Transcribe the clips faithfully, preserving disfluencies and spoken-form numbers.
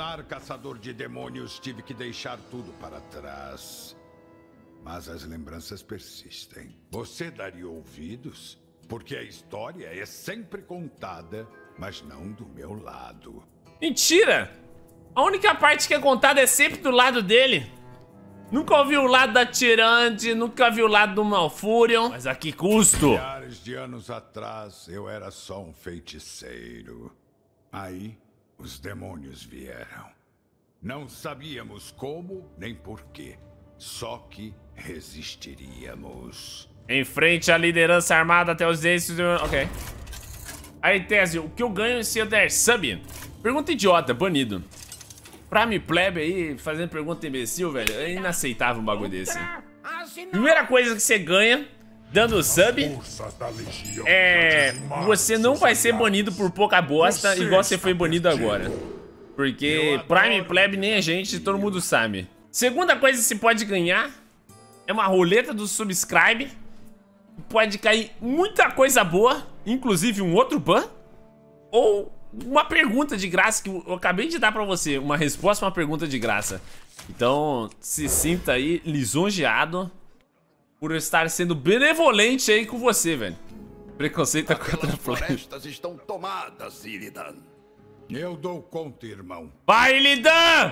tornar caçador de demônios, tive que deixar tudo para trás. Mas as lembranças persistem. Você daria ouvidos? Porque a história é sempre contada, mas não do meu lado. Mentira! A única parte que é contada é sempre do lado dele. Nunca ouvi o lado da Tyrande, nunca vi o lado do Malfurion. Mas a que custo? Milhares de anos atrás, eu era só um feiticeiro. Aí, os demônios vieram. Não sabíamos como nem porquê. Só que resistiríamos. Enfrente a liderança armada até os dentes do... Ok. Aí, Tésio, o que eu ganho se eu der sub? Pergunta idiota, banido. Prime Plebe aí, fazendo pergunta imbecil, velho. É inaceitável um bagulho desse. Primeira coisa que você ganha, dando sub, é... Você não vai ser banido por pouca bosta, igual você foi banido agora. Porque Prime Plebe nem a gente, todo mundo sabe. Segunda coisa que você pode ganhar é uma roleta do subscribe. Pode cair muita coisa boa, inclusive um outro ban. Ou uma pergunta de graça que eu acabei de dar pra você. Uma resposta a uma pergunta de graça. Então, se sinta aí lisonjeado por eu estar sendo benevolente aí com você, velho. Preconceito contra a florestas estão tomadas, Illidan. Eu dou conta, irmão. Vai, Illidan!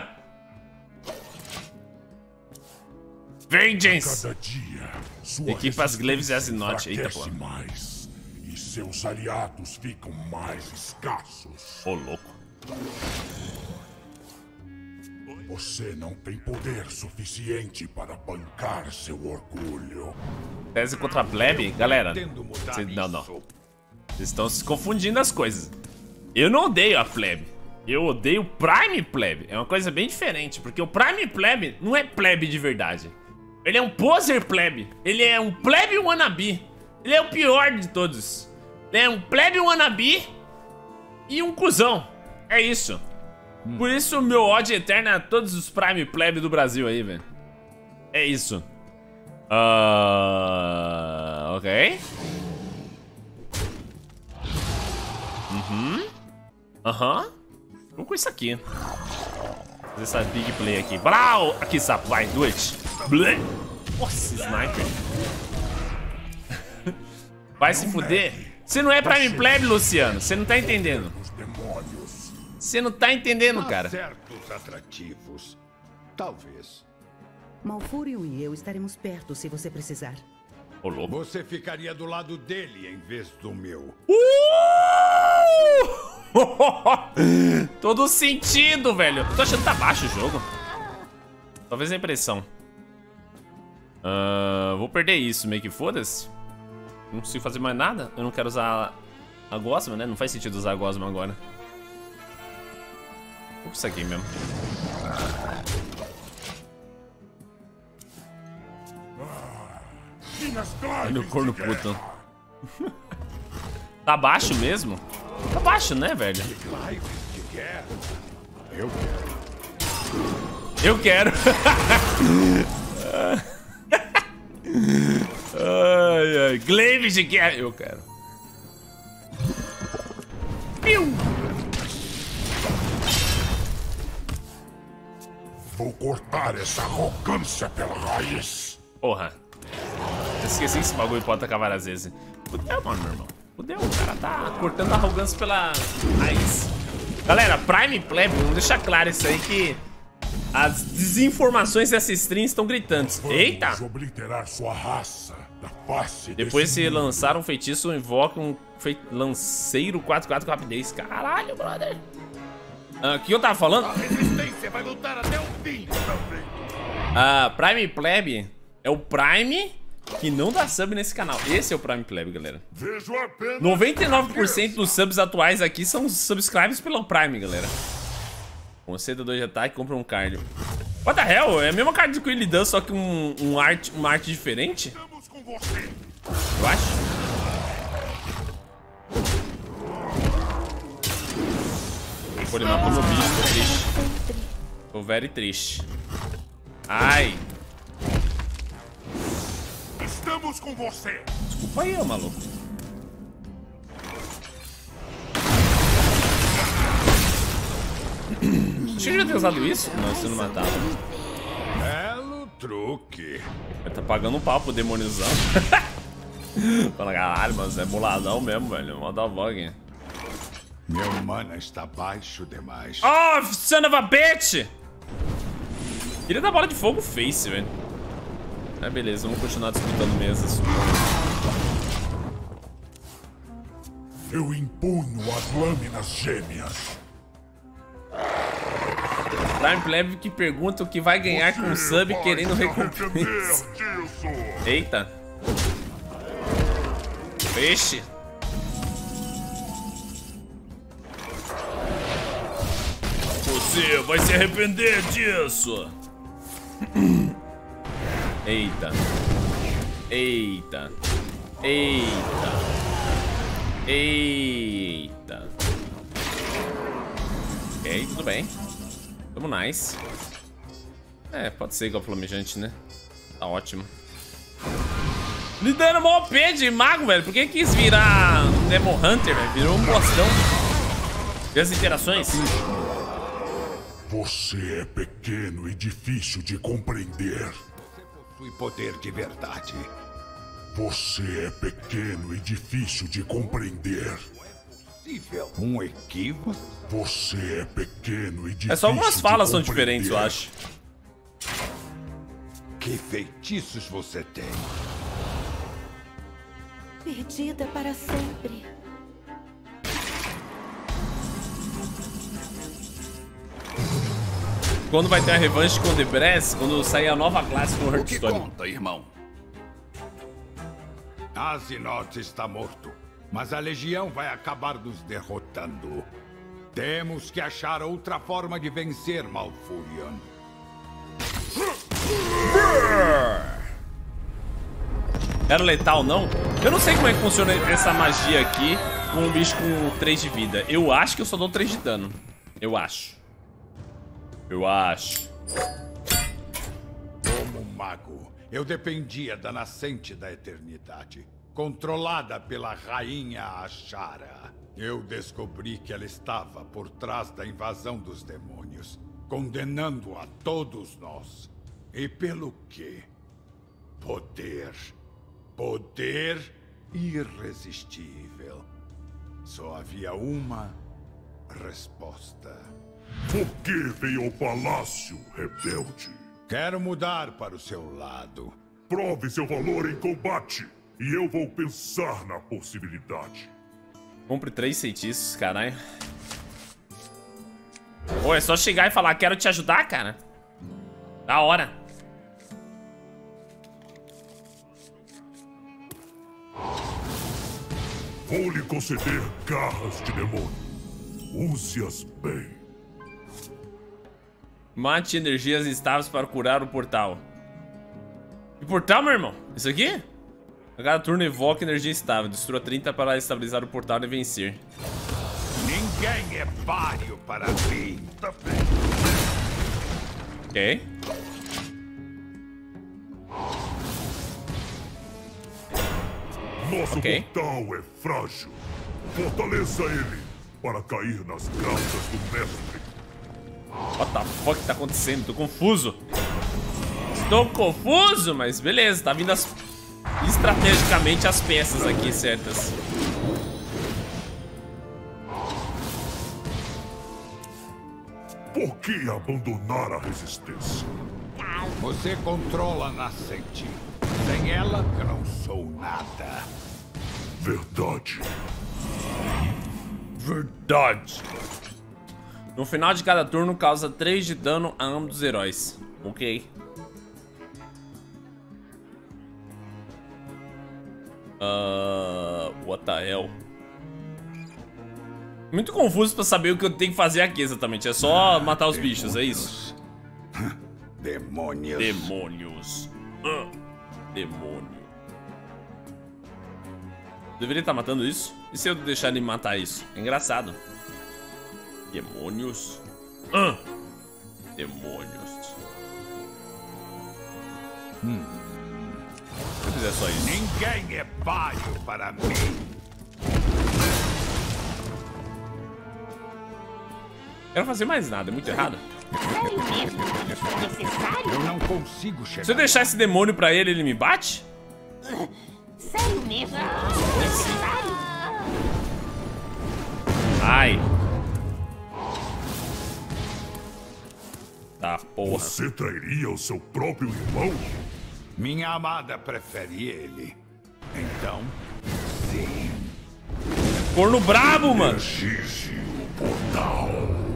Vengeance! Cada dia, sua Equipas Glaives e Azinote. Eita, pô. mais. Seus aliados ficam mais escassos. Ô, louco. Você não tem poder suficiente para bancar seu orgulho. Tese contra a plebe? Galera, cê, não, não. Vocês estão se confundindo as coisas. Eu não odeio a plebe. Eu odeio o Prime Plebe. É uma coisa bem diferente, porque o Prime Plebe não é plebe de verdade. Ele é um poser plebe. Ele é um plebe wannabe. Ele é o pior de todos. Ele é um plebe wannabe e um cuzão. É isso. Hum. Por isso o meu ódio eterno a todos os Prime Plebe do Brasil aí, velho. É isso. Uh, ok. Uhum. Aham. Uhum. Vamos com isso aqui. Fazer essa big play aqui. Brau! Aqui, sapo. Vai, do it. Blé. Nossa, sniper. Vai se fuder. Você não é Prime Plebe, Luciano. Você não tá entendendo. Você não tá entendendo, cara. Certos atrativos. Talvez. Malfurion e eu estaremos perto se você precisar. Ô, louco. Você ficaria do lado dele em vez do meu. Uh! Todo sentido, velho. Tô achando que tá baixo o jogo. Talvez a impressão. Uh, vou perder isso, meio que foda-se. Não consigo fazer mais nada. Eu não quero usar a Gosma, né? Não faz sentido usar a Gosma agora. Vou com isso aqui mesmo. Olha o corno puto. Tá baixo mesmo? Tá baixo, né, velho? Eu quero. Eu quero. Ai, ai. Glaive de guerra. Eu quero. Piu. Vou cortar essa arrogância pela raiz. Porra. Eu esqueci que esse bagulho pode atacar várias vezes. Fudeu, mano, meu irmão. Fudeu. O cara tá cortando a arrogância pela raiz. Galera, Prime Plebe, vamos deixar claro isso aí que as desinformações dessa stream estão gritantes. Eita! Obliterar sua raça da face. Depois se lançar um feitiço, invoca um fe... lanceiro quatro quatro com rapidez. Caralho, brother. O uh, que eu tava falando? A resistência vai lutar até o fim. Ah, Prime Plebe é o Prime que não dá sub nesse canal. Esse é o Prime Plebe, galera. noventa e nove por cento dos subs atuais aqui são subscribes pelo Prime, galera. Conceda dois de ataque, compra um cardio. What the hell? É a mesma card do Illidan, só que um, um arte, uma arte diferente? Eu acho. Vou limpar pro meu bicho, tô triste. Tô very triste. Ai. Estamos com você. Desculpa aí, ô maluco. Achei que eu já tinha usado isso. Não, você não matava. Belo truque. Ele tá pagando um pau pro demôniozão. Fala, caralho, mas é boladão mesmo, velho. Manda a vogue. Meu mana está baixo demais. Oh, son of a bitch! Queria dar bola de fogo face, velho. Ah, beleza, vamos continuar disputando mesas. Eu impunho as lâminas gêmeas. Prime Pleb que pergunta o que vai ganhar com o sub querendo recompensa. Eita. Peixe. Você vai se arrepender disso. Eita. Eita. Eita. Eita. Ok, tudo bem. Tamo nice. É, pode ser igual flamejante, né? Tá ótimo. Me dando mó P de mago, velho. Por que quis virar um Demon Hunter, velho? Virou um bostão. E as interações? Você é pequeno e difícil de compreender. Você possui poder de verdade. Você é pequeno e difícil de compreender. Possível. Um equívoco? Você é pequeno e difícil. É só algumas falas de são diferentes, eu acho. Que feitiços você tem? Perdida para sempre. Quando vai ter a revanche com o The Brass? Quando sair a nova classe com o O que Hearthstone. conta, irmão? Azinot está morto, mas a Legião vai acabar nos derrotando. Temos que achar outra forma de vencer Malfurion. Era letal, não? Eu não sei como é que funciona essa magia aqui com um bicho com três de vida. Eu acho que eu só dou três de dano. Eu acho. Eu acho. Como mago, eu dependia da nascente da eternidade, controlada pela rainha Ashara. Eu descobri que ela estava por trás da invasão dos demônios, condenando a todos nós. E pelo quê? Poder. Poder irresistível. Só havia uma resposta. Por que veio ao palácio, rebelde? Quero mudar para o seu lado. Prove seu valor em combate, e eu vou pensar na possibilidade. Compre três feitiços, caralho. Pô, é só chegar e falar, quero te ajudar, cara. Da hora. Vou lhe conceder garras de demônio. Use-as bem. Mate energias estáveis para curar o portal. Que portal, meu irmão? Isso aqui? A cada turno evoca energia estável. Destrua trinta para estabilizar o portal e vencer. Ninguém é páreo para mim. Ok. Nosso Ok. portal é frágil. Fortaleça ele para cair nas graças do mestre. What the fuck tá acontecendo? Tô confuso. Estou confuso, mas beleza. Tá vindo as... estrategicamente as peças aqui certas. Por que abandonar a resistência? Você controla a nascente. Sem ela, eu não sou nada. Verdade. Verdade. No final de cada turno, causa três de dano a ambos os heróis. Ok. Uh, what the hell? Muito confuso pra saber o que eu tenho que fazer aqui exatamente. É só matar os bichos, é isso? Demônios. Demônios. Uh, demônio. Deveria estar matando isso? E se eu deixar ele matar isso? É engraçado. Demônios. Uh, demônios. Hum. Se eu fizer só isso. Ninguém é páreo para mim. Quero fazer mais nada, é muito errado. Sério mesmo? Isso é necessário? Eu não consigo chegar. Se eu deixar esse demônio pra ele, ele me bate? Sério mesmo? Isso é necessário? Ai. Tá, porra. Você trairia o seu próprio irmão? Minha amada prefere ele. Então, sim. Corno brabo, mano. Exige o portal.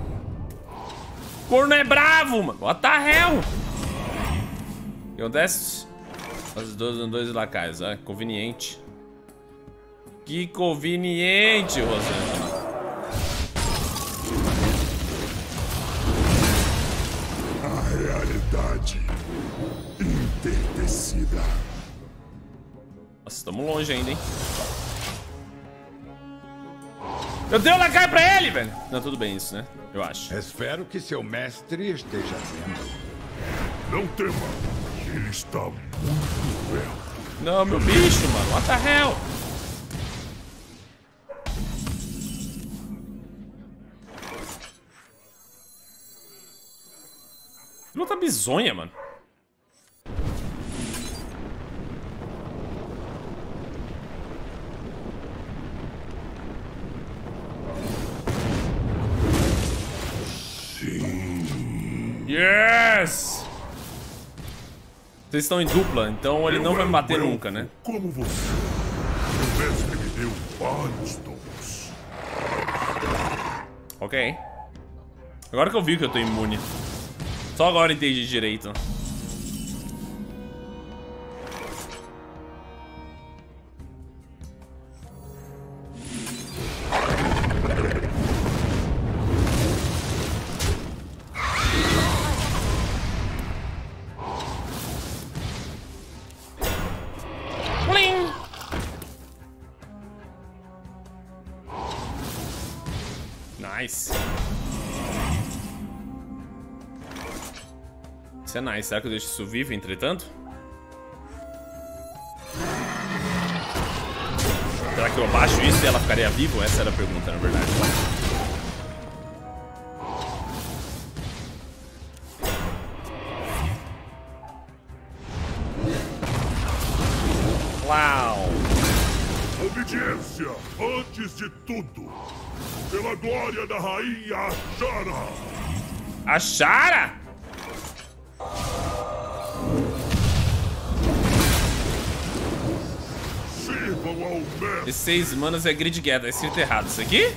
Corno é bravo, mano. What the hell? O que acontece? Os dois, os dois lacaios, é conveniente. Que conveniente, Rosângela. A realidade interdecida. Nossa, estamos longe ainda, hein? Eu dei o lacaio pra ele, velho. Não, tudo bem isso, né? Eu acho. Espero que seu mestre esteja vendo. Não tema, ele está muito perto. Não, meu bicho, mano. What the hell? Luta bizonha, mano. Sim. Yes! Vocês estão em dupla, então ele não vai me bater nunca, né? Como você? O mestre me deu vários dons. Ok. Agora que eu vi que eu tô imune. Só agora eu entendi direito. Plim! Nice. Isso é nice. Será que eu deixo isso vivo, entretanto? Será que eu abaixo isso e ela ficaria viva? Essa era a pergunta, na verdade. Uau! Obediência, antes de tudo. Pela glória da rainha Ashara. Ashara? Sirvam ao mestre. Esses seis manos é grid gather, é escrito errado. Isso aqui?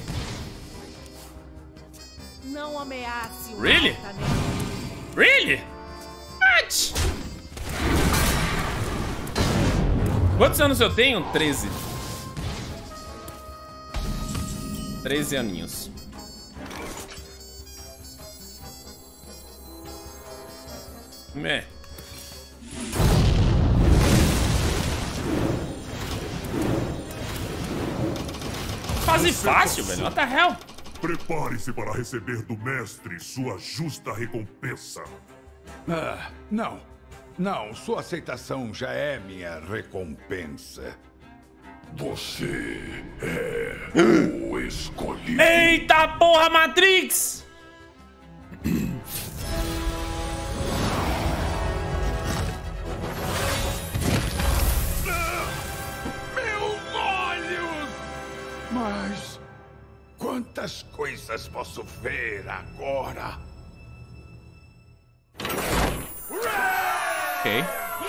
Não ameace o Really? altaneiro. Really? What? Quantos anos eu tenho? treze. treze aninhos. Meh. Fase fácil, velho. What the hell? Prepare-se para receber do mestre sua justa recompensa. Ah, não. Não, sua aceitação já é minha recompensa. Você é o escolhido. Eita porra, Matrix! Meus olhos! Mas quantas coisas posso ver agora? Ok.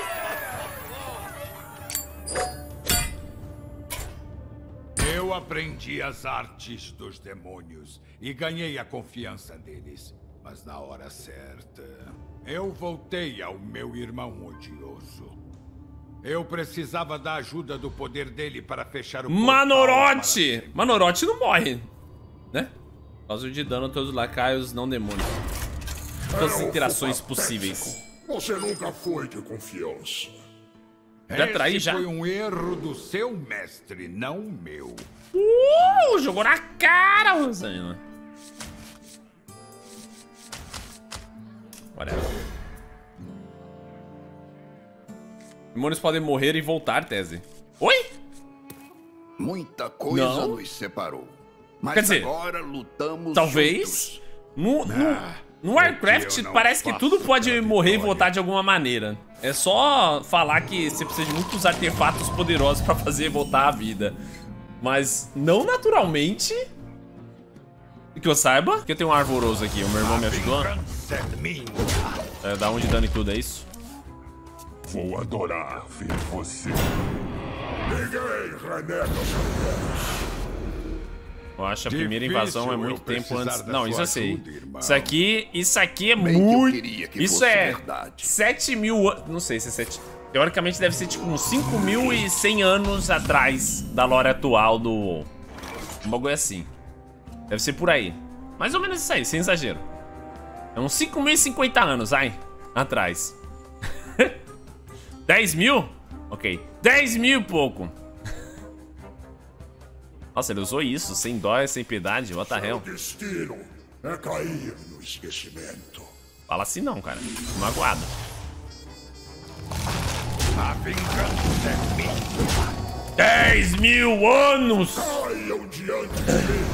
Eu aprendi as artes dos demônios e ganhei a confiança deles. Mas na hora certa, eu voltei ao meu irmão odioso. Eu precisava da ajuda do poder dele para fechar o portal para Manorote! sempre. Manorote não morre, né? Causa de dano a todos os lacaios não demônios. Todas as interações possíveis. Você nunca foi de confiança. Já traí, Esse já? foi um erro do seu mestre, não o meu. Uh, jogou na cara, Rosângela. Whatever. Demônios podem morrer e voltar, Tese. Oi? Muita coisa Não. nos separou. Mas Quer dizer, agora lutamos talvez. juntos. No, no, no Warcraft parece que tudo pode morrer e voltar de alguma maneira. É só falar que você precisa de muitos artefatos poderosos pra fazer voltar a vida. Mas não naturalmente. Que eu saiba. Porque eu tenho um arvoroso aqui. O meu irmão me ajudou. É, dá um de dano e tudo, é isso? Vou adorar ver você. Ninguém renega os. Eu acho que a primeira invasão é muito tempo antes. Não, isso eu sei. Ajuda, isso aqui, isso aqui é Bem que eu muito. queria que Isso fosse é verdade. sete mil anos. Não sei se é sete. Teoricamente deve ser tipo uns cinco mil e cem anos atrás da lore atual do WoW. Um bagulho assim. Deve ser por aí. Mais ou menos isso aí, sem exagero. É uns cinco mil e cinquenta anos, ai. Atrás. dez mil? Ok. dez mil e pouco. Nossa, ele usou isso, sem dó e sem piedade, what the hell. O destino é cair no esquecimento. Fala assim não, cara. Tô magoado. A vingança é minha. dez mil anos! Caiam diante de mim.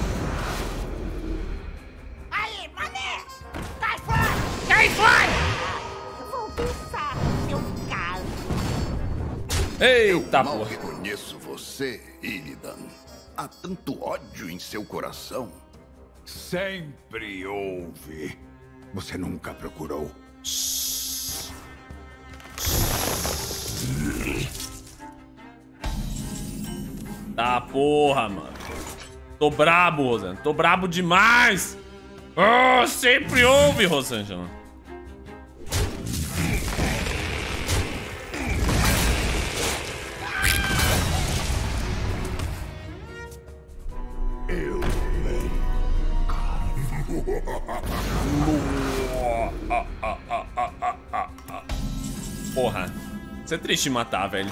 Aí, mané! Cai fora! Cai fora! Vou pensar no seu caso. Eita, Mal porra. reconheço você, Illidan. Há tanto ódio em seu coração. Sempre houve. Você nunca procurou. Tá, porra, mano. Tô brabo, Rosângela. Tô brabo demais. Oh, sempre houve, Rosângela. Eu Porra. Isso é triste matar, velho.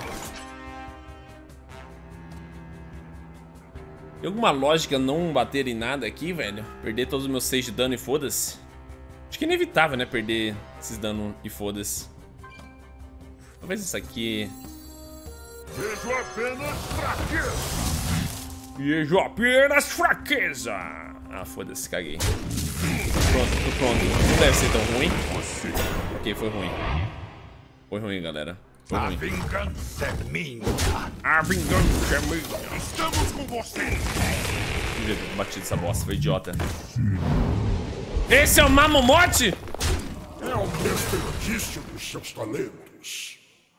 Tem alguma lógica não bater em nada aqui, velho? Perder todos os meus seis de dano e foda-se? Acho que é inevitável, né? Perder esses dano e foda-se. Talvez isso aqui... Vejo apenas fraqueza. Vejo apenas fraqueza. Ah, foda-se, caguei. Pronto, tô pronto. Não deve ser tão ruim. Ok, foi ruim. Foi ruim, galera. Foi A ruim. vingança é minha. A vingança é minha. Estamos com você. Devia ter batido essa bosta, foi idiota. Esse é o Mamomote? É o desperdício dos seus talentos.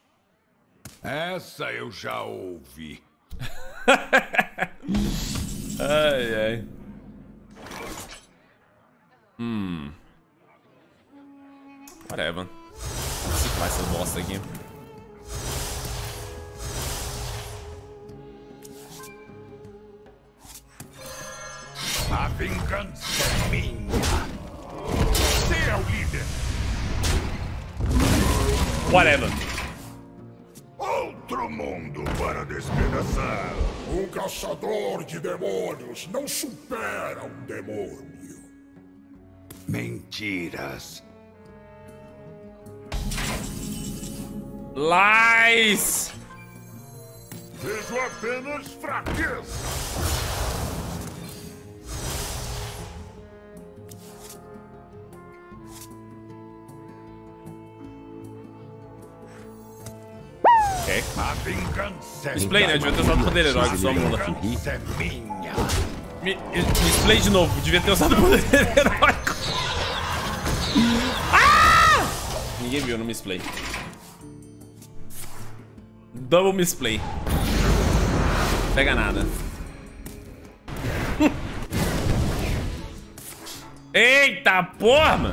Essa eu já ouvi. Ai, ai. Hum. Whatever. Vamos ciclar essa bosta aqui. A vingança é minha. Você é o líder. Whatever. Outro mundo para despedaçar. Um caçador de demônios não supera um demônio. Mentiras. Lies. Vejo apenas fraqueza. Ok. A vingança é Display, né? Devia ter usado poder heróico, só mula. A vingança é minha. Me, me display de novo, devia ter usado poder heróico. Ah! Ninguém viu no misplay. Double misplay. Pega nada. Eita porra, mano.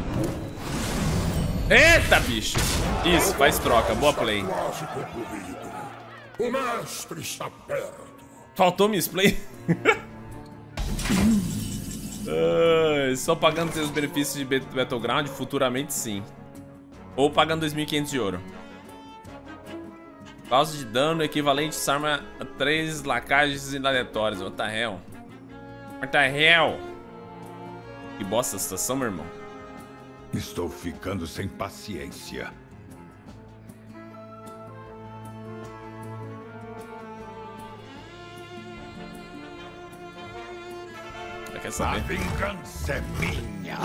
Eita, bicho. Isso, faz troca. Boa play. Quase concluído. O mestre está perto. Faltou misplay? Ai, só pagando seus benefícios de Battleground, futuramente sim. Ou pagando dois mil e quinhentos de ouro. Causa de dano equivalente a arma a três lacagens aleatórias. What the hell? What the hell? Que bosta a situação, meu irmão. Estou ficando sem paciência. quer A saber? vingança é minha.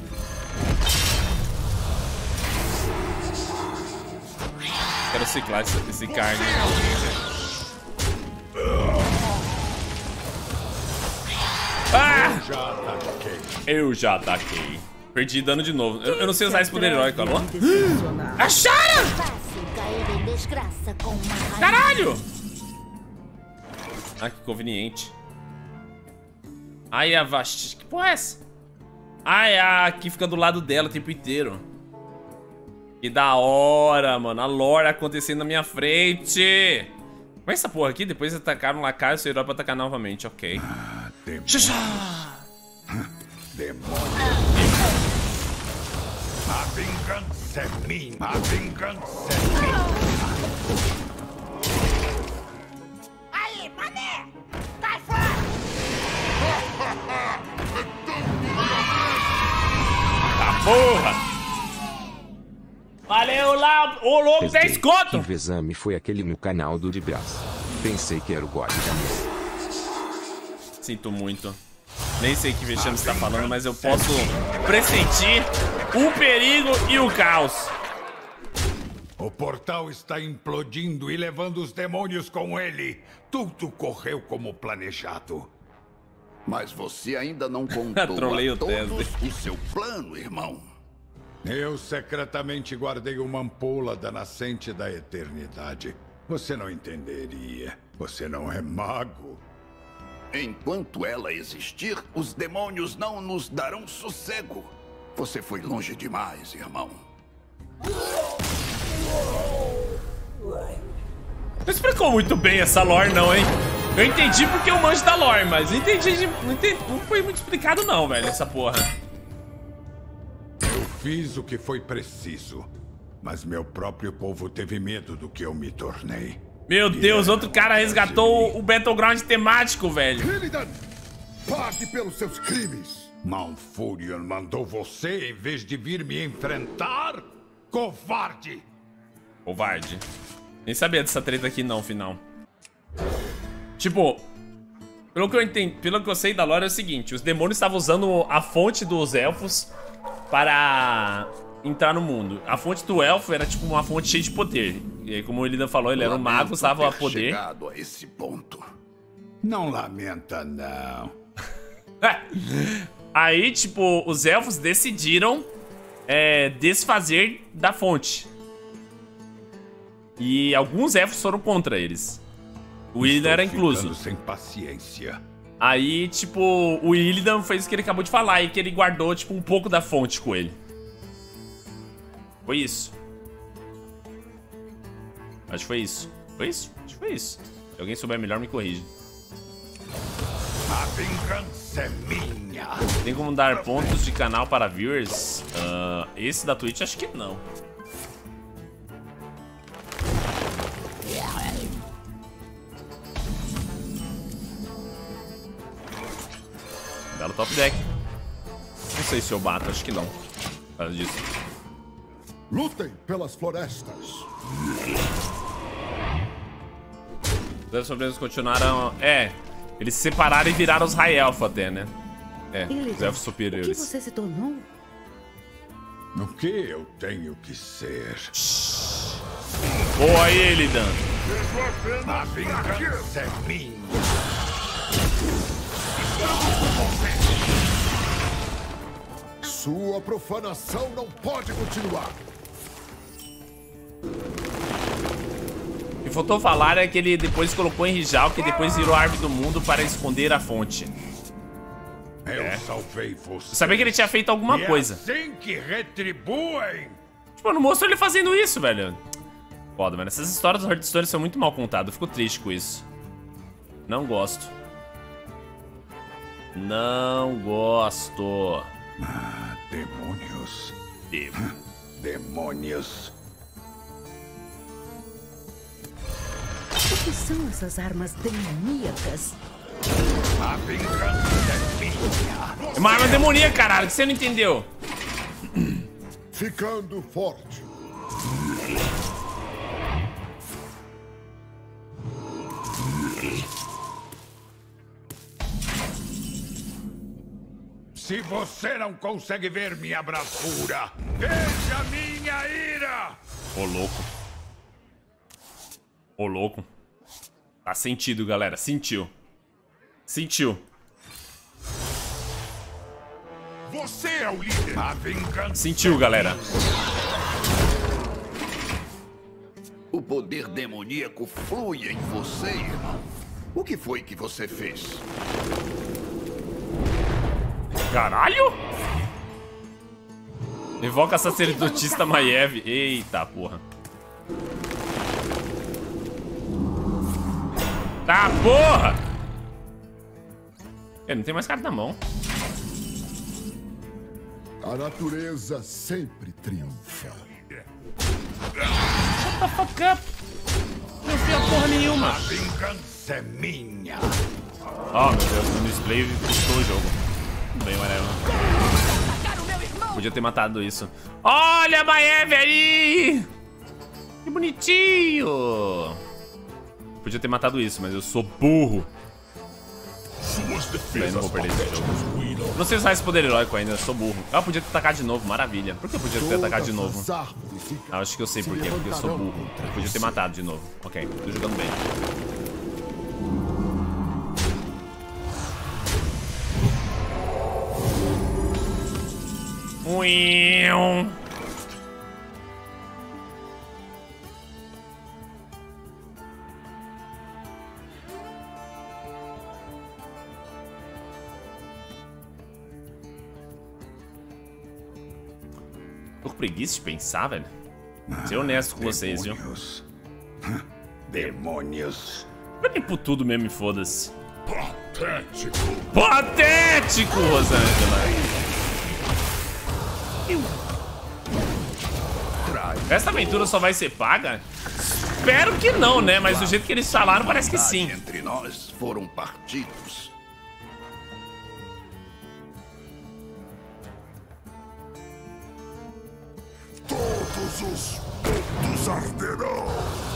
Quero ciclar esse, esse carne. Ah! Já ataquei. Eu já ataquei. Perdi dano de novo. Eu, eu não sei usar esse poder heróico, alô? Decepcionar. Acharam! Fácil cair em desgraça com uma raiz. Caralho! Ah, que conveniente. Ai, a Vasti. Que porra é essa? Ai, a que fica do lado dela o tempo inteiro. Que da hora, mano. A lore acontecendo na minha frente. Como é essa porra aqui? Depois atacaram lá, cara, o seu herói pra atacar novamente. Ok. Ah, demônios. Xaxá! Demônios. A vingança é minha. A vingança é minha. Aí, mané! Cai fora! Tá porra! Valeu lá, ô louco, dez conto! Que exame foi aquele no canal do de braço? Pensei que era o God da mesa. Sinto muito. Nem sei que vexame você tá falando, mas eu posso pressentir o perigo e o caos. O portal está implodindo e levando os demônios com ele. Tudo correu como planejado. Mas você ainda não contou Trolei a o todos Tesla. o seu plano, irmão. Eu secretamente guardei uma ampola da nascente da eternidade. Você não entenderia. Você não é mago. Enquanto ela existir, os demônios não nos darão sossego. Você foi longe demais, irmão. Não explicou muito bem essa lore não, hein? Eu entendi porque eu manjo da lore, mas não entendi, de- não entendi, não foi muito explicado não, velho, essa porra. Eu fiz o que foi preciso. Mas meu próprio povo teve medo do que eu me tornei. Meu Deus, outro cara resgatou o Battleground temático, velho. Illidan, pague pelos seus crimes. Malfurion mandou você em vez de vir me enfrentar? Covarde! Covarde. Nem sabia dessa treta aqui não, final. Tipo, pelo que eu entendi, pelo que eu sei da lore é o seguinte, os demônios estavam usando a fonte dos elfos para entrar no mundo. A fonte do elfo era tipo uma fonte cheia de poder. E aí, como o Illidan falou, ele era um mago, Lamento usava ter poder. chegado a esse ponto. Não lamenta, não. Aí, tipo, os elfos decidiram é, desfazer da fonte. E alguns elfos foram contra eles. O Illidan era Estou incluso. ficando sem paciência. Aí, tipo, o Illidan fez o que ele acabou de falar e que ele guardou, tipo, um pouco da fonte com ele. Foi isso. Acho que foi isso. Foi isso? Acho que foi isso. Se alguém souber melhor, me corrige. A vingança é minha. Tem como dar pontos de canal para viewers? Ah, esse da Twitch, acho que não. Belo top deck. Não sei se eu bato, acho que não. Por causa disso. Lutem pelas florestas. Os elfos sobrevivientes continuaram... É, eles se separaram e viraram os High Elf até, né? É, os Illidan, elfos o que superiores. você se tornou? O que eu tenho que ser? Boa aí, Illidan. A vingança é minha. Sua profanação não pode continuar. O que faltou falar é que ele depois colocou em Rijal, que depois virou a árvore do mundo para esconder a fonte. Eu salvei você. Eu sabia que ele tinha feito alguma E é coisa. assim que retribuem. Tipo, eu não mostro ele fazendo isso, velho. Foda, mano. Essas histórias do Hearthstone são muito mal contadas. Eu fico triste com isso. Não gosto. Não gosto. Ah, demônios. Devo. Demônios. O que são essas armas demoníacas? A vingança é minha. É uma arma demoníaca, caralho. Que você não entendeu? Ficando forte. Se você não consegue ver minha bravura, veja minha ira! Ô, louco. Ô, louco. Tá sentido, galera. Sentiu. Sentiu. Você é o líder. A vingança. Sentiu, galera. O poder demoníaco flui em você, irmão. O que foi que você fez? Caralho! Evoca a sacerdotista Maiev. Eita, porra. Tá, porra! Eu não tenho mais carta na mão. A natureza sempre triunfa. Shut the fuck up! Não fui a porra nenhuma. A vingança é minha. Oh, meu Deus, no display custou o jogo. Tudo bem, whatever. Podia ter matado isso. Olha a Maiev aí! Que bonitinho! Podia ter matado isso, mas eu sou burro. Bem, não vou perder esse jogo. Não sei usar esse poder heróico ainda, eu sou burro. Ah, eu podia ter atacado de novo, maravilha. Por que eu podia ter atacado de novo? Ah, acho que eu sei por quê, porque eu sou burro. Eu podia ter matado de novo. Ok, tô jogando bem. Uiu. Tô com preguiça de pensar, velho. Ser honesto com vocês, viu? Demônios. Demônios. Peguem por tudo mesmo e foda-se. Patético. Patético, Rosângela. Essa aventura só vai ser paga? Espero que não, né? Mas do jeito que eles falaram, parece que sim. Entre nós foram partidos. Todos os pontos arderão.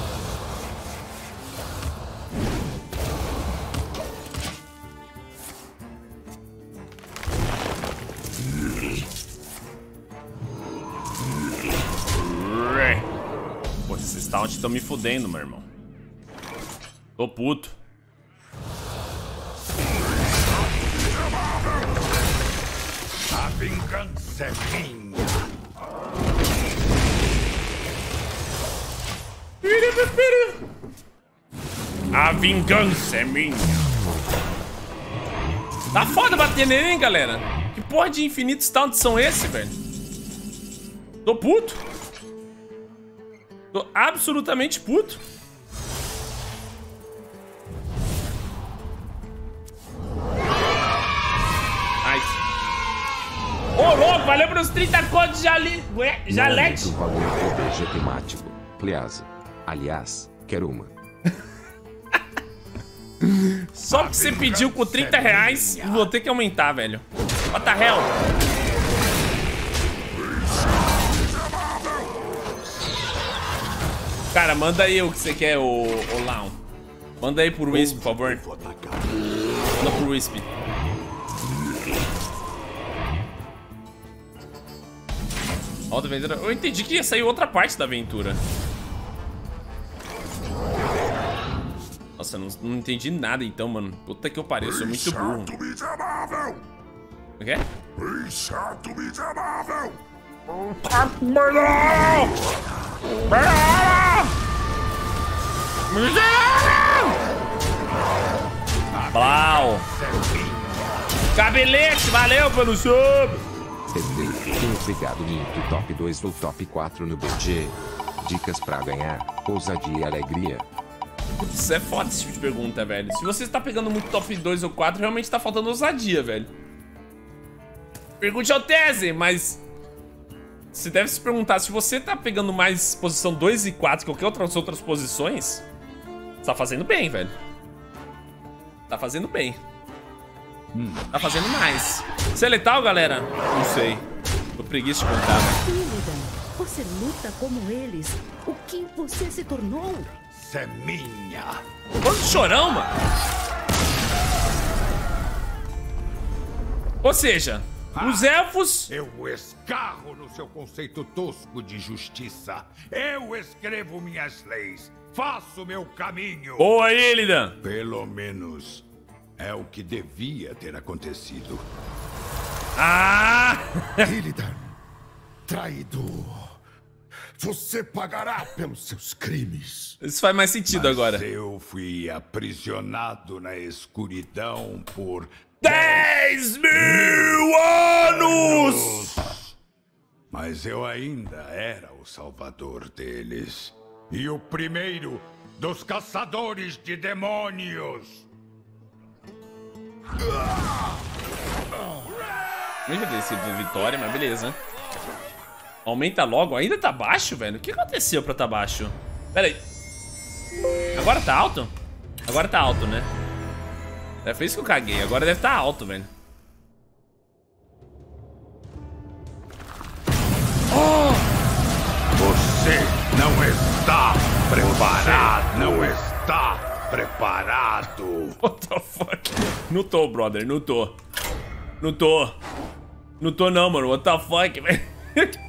Pô, esses taunts estão me fudendo, meu irmão. Tô puto. A vingança é minha. A vingança é minha. Tá foda bater nele, hein, galera? Que porra de infinitos taunts são esses, velho? Tô puto. Tô absolutamente puto. Nice. Ô, louco, valeu pelos trinta contos de ali. Jalete. Não é muito valor por B G temático. Please. Aliás, quero uma. Só porque você pediu com trinta reais, vou ter que aumentar, velho. What the hell? Cara, manda aí o que você quer, ô, ô Laon. Manda aí por Wisp, por favor. Manda por Wisp. Outra aventura. Eu entendi que ia sair outra parte da aventura. Nossa, eu não, não entendi nada então, mano. Puta que eu pariu, eu sou muito burro. O quê? Chato miserável. Blau. Cabelete, valeu pelo sub. Tenho pegado muito top dois ou top quatro no B G. Dicas pra ganhar, ousadia e alegria. Putz, é foda esse tipo de pergunta, velho. Se você está pegando muito top dois ou quatro, realmente tá faltando ousadia, velho. Pergunte ao Tese, mas... Você deve se perguntar, se você tá pegando mais posição dois e quatro que qualquer outras outras posições, você tá fazendo bem, velho. Tá fazendo bem. Hum. Tá fazendo mais. Você é letal, galera? Não sei. Tô preguiça de contar, velho. Illidan, você luta como eles. O que você se tornou? Isso é minha. Quanto chorão, mano. Ou seja, Os elfos... Eu escarro no seu conceito tosco de justiça. Eu escrevo minhas leis. Faço meu caminho. Boa, Illidan. Pelo menos é o que devia ter acontecido. Ah! Illidan, traidor. Você pagará pelos seus crimes. Isso faz mais sentido Mas agora. eu fui aprisionado na escuridão por... dez mil anos! Mas eu ainda era o salvador deles. E o primeiro dos caçadores de demônios. Não devia ter sido vitória, mas beleza. Aumenta logo. Ainda tá baixo, velho? O que aconteceu pra tá baixo? Pera aí. Agora tá alto? Agora tá alto, né? É, foi isso que eu caguei. Agora deve tá alto, velho. Oh! Você não está preparado. Você não está preparado. What the fuck? Não tô, brother. Não tô. Não tô. Não tô não, mano. What the fuck, velho?